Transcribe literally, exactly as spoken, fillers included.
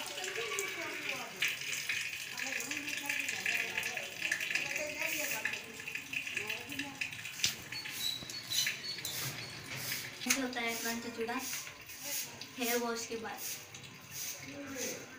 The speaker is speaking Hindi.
होता है क्रंच चूड़ा हेयर वॉश के बाद।